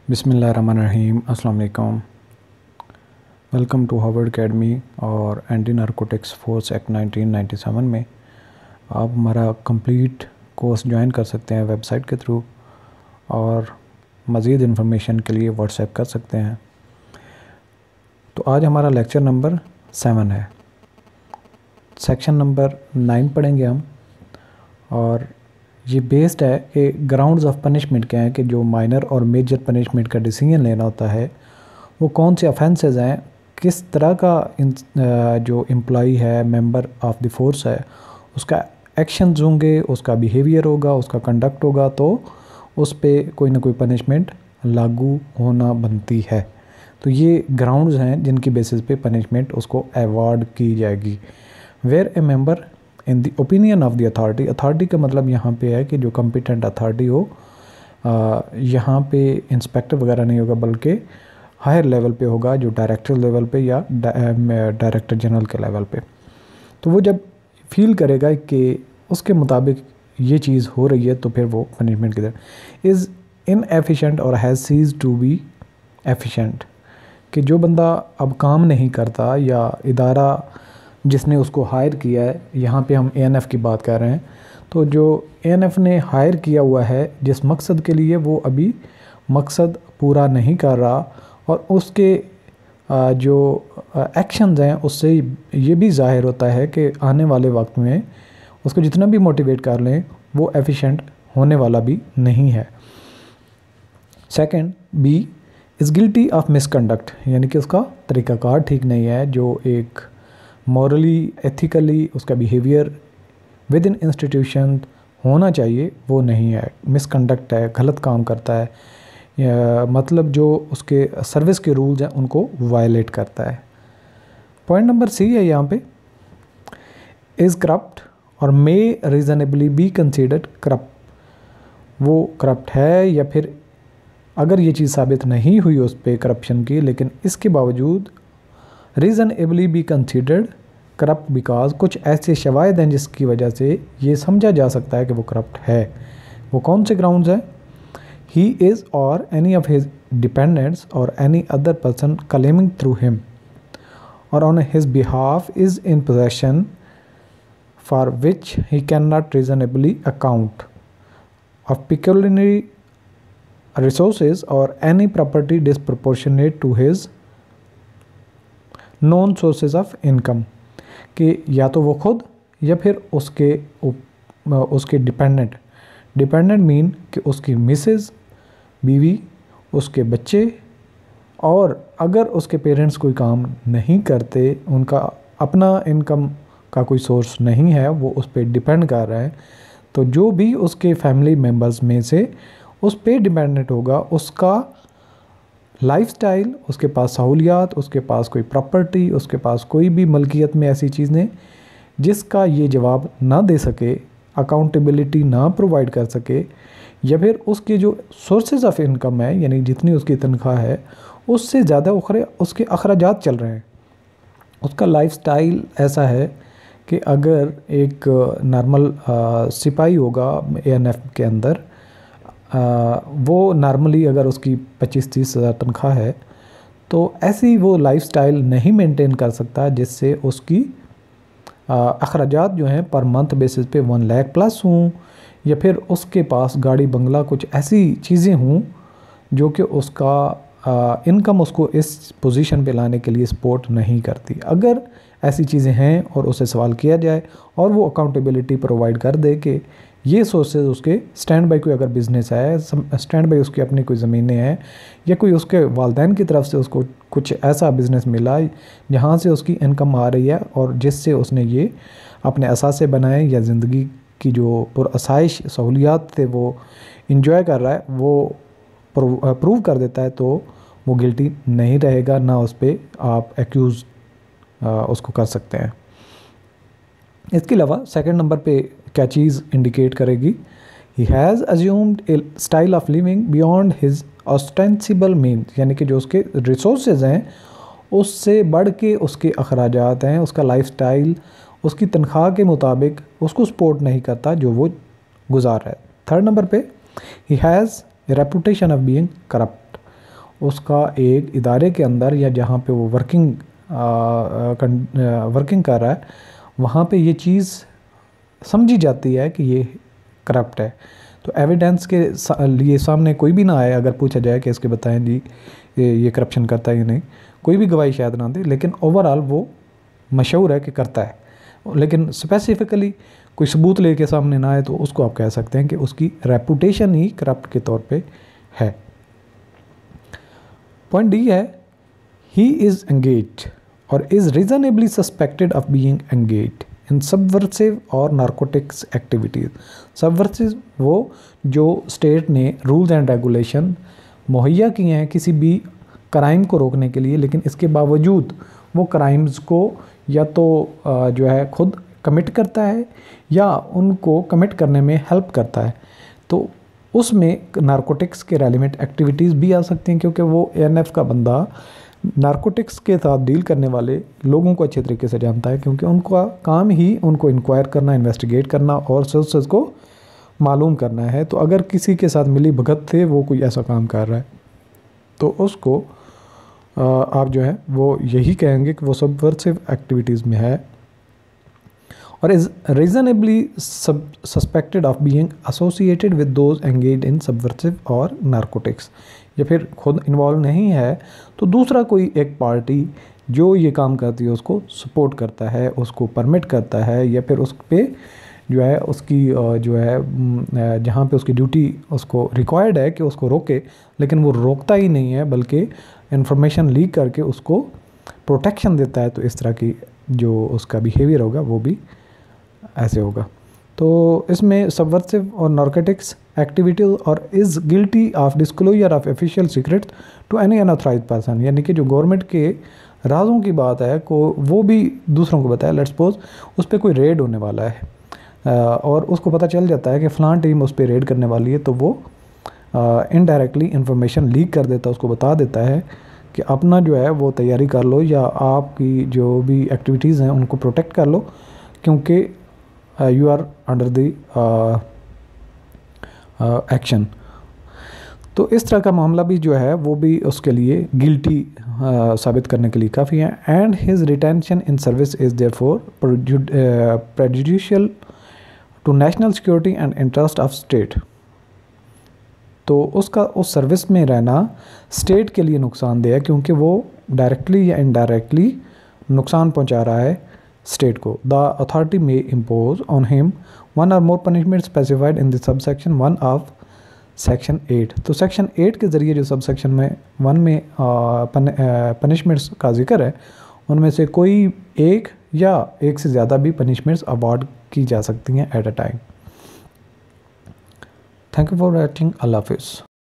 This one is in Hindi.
बिस्मिल्लाहिर्रहमानिर्रहीम। अस्सलाम वालेकुम। वेलकम टू हार्वर्ड अकेडमी और एंटी नारकोटिक्स फोर्स एक्ट 1997 में आप हमारा कंप्लीट कोर्स ज्वाइन कर सकते हैं वेबसाइट के थ्रू और मज़ीद इन्फॉर्मेशन के लिए व्हाट्सएप कर सकते हैं। तो आज हमारा लेक्चर नंबर 7 है। सेक्शन नंबर 9 पढ़ेंगे हम और ये बेस्ड है कि ग्राउंड्स ऑफ पनिशमेंट क्या है कि जो माइनर और मेजर पनिशमेंट का डिसीजन लेना होता है वो कौन से ऑफेंसेस हैं, किस तरह का जो एम्प्लॉई है, मेंबर ऑफ द फोर्स है, उसका एक्शंस होंगे, उसका बिहेवियर होगा, उसका कंडक्ट होगा, तो उस पे कोई ना कोई पनिशमेंट लागू होना बनती है। तो ये ग्राउंड्स हैं जिनकी बेसिस पे पनिशमेंट उसको अवॉर्ड की जाएगी। Where a member in the opinion of the authority का मतलब यहाँ पे है कि जो कॉम्पिटेंट अथॉरिटी हो, यहाँ पे इंस्पेक्टर वगैरह नहीं होगा बल्कि हायर लेवल पे होगा, जो डायरेक्टर लेवल पे या डायरेक्टर जनरल के लेवल पे। तो वो जब फील करेगा कि उसके मुताबिक ये चीज़ हो रही है तो फिर वो पनिशमेंट की तरफ is inefficient or has ceased to be efficient, कि जो बंदा अब काम नहीं करता या इदारा जिसने उसको हायर किया है, यहाँ पे हम एएनएफ की बात कर रहे हैं, तो जो एएनएफ ने हायर किया हुआ है जिस मकसद के लिए, वो अभी मकसद पूरा नहीं कर रहा और उसके जो एक्शंस हैं उससे ये भी ज़ाहिर होता है कि आने वाले वक्त में उसको जितना भी मोटिवेट कर लें वो एफिशिएंट होने वाला भी नहीं है। Second, B is guilty of misconduct, यानी कि उसका तरीक़ाकार ठीक नहीं है, जो एक मॉरली एथिकली उसका बिहेवियर विद इन इंस्टीट्यूशन होना चाहिए वो नहीं है, मिसकंडक्ट है, गलत काम करता है, या मतलब जो उसके सर्विस के रूल्स हैं उनको वायलेट करता है। पॉइंट नंबर सी है यहाँ पे, is corrupt or may reasonably be considered corrupt, वो करप्ट है या फिर अगर ये चीज़ साबित नहीं हुई उस पर करप्शन की, लेकिन इसके बावजूद reasonably be considered corrupt because कुछ ऐसे शवाहिद हैं जिसकी वजह से ये समझा जा सकता है कि वो करप्ट है। वो कौन से ग्राउंड्स हैं? He is or any of his dependents or any other person claiming through him or on his behalf is in possession for which he can not reasonably account of pecuniary resources or any property disproportionate to his known sources of income, कि या तो वो खुद या फिर उसके डिपेंडेंट मीन कि उसकी मिसेस, बीवी, उसके बच्चे, और अगर उसके पेरेंट्स कोई काम नहीं करते, उनका अपना इनकम का कोई सोर्स नहीं है, वो उस पर डिपेंड कर रहा है, तो जो भी उसके फैमिली मेम्बर्स में से उस पर डिपेंडेंट होगा, उसका लाइफस्टाइल, उसके पास सहूलियात, उसके पास कोई प्रॉपर्टी, उसके पास कोई भी मलकियत में ऐसी चीज़ नहीं जिसका ये जवाब ना दे सके, अकाउंटेबिलिटी ना प्रोवाइड कर सके, या फिर उसके जो सोर्सेज ऑफ इनकम है यानी जितनी उसकी तनख्वाह है उससे ज़्यादा उसके अखराजात चल रहे हैं। उसका लाइफस्टाइल ऐसा है कि अगर एक नॉर्मल सिपाही होगा एएनएफ के अंदर, वो नॉर्मली अगर उसकी 25-30 हज़ार तनख्वाह है तो ऐसी वो लाइफस्टाइल नहीं मेंटेन कर सकता जिससे उसकी अखराजात जो हैं पर मंथ बेसिस पे 1 लाख प्लस हों, या फिर उसके पास गाड़ी बंगला कुछ ऐसी चीज़ें हों जो कि उसका इनकम उसको इस पोजीशन पे लाने के लिए सपोर्ट नहीं करती। अगर ऐसी चीज़ें हैं और उससे सवाल किया जाए और वो अकाउंटेबिलिटी प्रोवाइड कर दे कि ये सोर्सेज उसके स्टैंड बाई कोई अगर बिज़नेस है, स्टैंड बाई उसकी अपनी कोई ज़मीनें हैं, या कोई उसके वालदैन की तरफ से उसको कुछ ऐसा बिज़नेस मिला जहाँ से उसकी इनकम आ रही है और जिससे उसने ये अपने असासे बनाए या ज़िंदगी की जो पुरअसाइश सहूलियात थे वो इंजॉय कर रहा है, वो प्रूव कर देता है, तो वो गिल्टी नहीं रहेगा, ना उस पर आप एक्यूज़ उसको कर सकते हैं। इसके अलावा सेकंड नंबर पे क्या चीज़ इंडिकेट करेगी? He has assumed a style of living beyond his ostensible means, यानी कि जो उसके रिसोर्सेज हैं उससे बढ़ के उसके अखराजात हैं, उसका लाइफस्टाइल उसकी तनख्वाह के मुताबिक उसको सपोर्ट नहीं करता जो वो गुजार रहा है। थर्ड नंबर पे, he has a reputation of being corrupt, उसका एक इदारे के अंदर या जहाँ पे वो वर्किंग कर रहा है वहाँ पे ये चीज़ समझी जाती है कि ये करप्ट है, तो एविडेंस के लिए सामने कोई भी ना आए, अगर पूछा जाए कि इसके बताएं जी ये करप्शन करता है या नहीं, कोई भी गवाही शायद ना दे, लेकिन ओवरऑल वो मशहूर है कि करता है। लेकिन स्पेसिफिकली कोई सबूत लेके सामने ना आए तो उसको आप कह सकते हैं कि उसकी रेपुटेशन ही करप्ट के तौर पे है। पॉइंट डी है, he is engaged or is reasonably suspected of being engaged in subversive or narcotics activities. Subversive वो जो स्टेट ने रूल्स एंड रेगुलेशन मुहैया किए हैं किसी भी क्राइम को रोकने के लिए, लेकिन इसके बावजूद वो क्राइम्स को या तो जो है खुद कमिट करता है या उनको कमिट करने में हेल्प करता है, तो उसमें नारकोटिक्स के रेलिवेंट एक्टिविटीज़ भी आ सकती हैं, क्योंकि वो एएनएफ का बंदा नारकोटिक्स के साथ डील करने वाले लोगों को अच्छे तरीके से जानता है, क्योंकि उनका काम ही उनको इंक्वायर करना, इन्वेस्टिगेट करना और सोर्सेज को मालूम करना है। तो अगर किसी के साथ मिली भगत थे वो कोई ऐसा काम कर रहा है तो उसको आप जो है वो यही कहेंगे कि वो सबवर्सिव एक्टिविटीज़ में है or is reasonably suspected of being associated with those engaged in subversive or narcotics, या फिर खुद इन्वॉल्व नहीं है तो दूसरा कोई एक पार्टी जो ये काम करती है उसको सपोर्ट करता है, उसको परमिट करता है, या फिर उस पर जो है उसकी जो है जहाँ पे उसकी ड्यूटी उसको रिक्वायर्ड है कि उसको रोके, लेकिन वो रोकता ही नहीं है बल्कि इन्फॉर्मेशन लीक करके उसको प्रोटेक्शन देता है। तो इस तरह की जो उसका बिहेवियर होगा वो भी ऐसे होगा। तो इसमें subversive or narcotics activity or is guilty of disclosure of official secret to any unauthorised person, यानी कि जो गवर्नमेंट के राजों की बात है को वो भी दूसरों को बताया। लेट्स सपोज उस पर कोई रेड होने वाला है और उसको पता चल जाता है कि फ़लाँ टीम उस पर रेड करने वाली है, तो वो इनडायरेक्टली इंफॉर्मेशन लीक कर देता है, उसको बता देता है कि अपना जो है वो तैयारी कर लो या आपकी जो भी एक्टिविटीज़ हैं उनको प्रोटेक्ट कर लो, क्योंकि you are under the action. तो इस तरह का मामला भी जो है वो भी उसके लिए गिल्टी साबित करने के लिए काफ़ी है। And his retention in service is therefore prejudicial to national security and interest of state. तो उसका उस सर्विस में रहना स्टेट के लिए नुकसानदेह है, क्योंकि वो डायरेक्टली या इनडायरेक्टली नुकसान पहुंचा रहा है स्टेट को। The authority may impose on him one or more punishment specified in the subsection 1 of section 8। तो सेक्शन 8 के ज़रिए जो सबसेक्शन में 1 में पनिशमेंट्स का जिक्र है उनमें से कोई एक या एक से ज़्यादा भी पनिशमेंट्स अवॉर्ड की जा सकती हैं at a time. Thank you for watching. अल्लाह हाफिज़।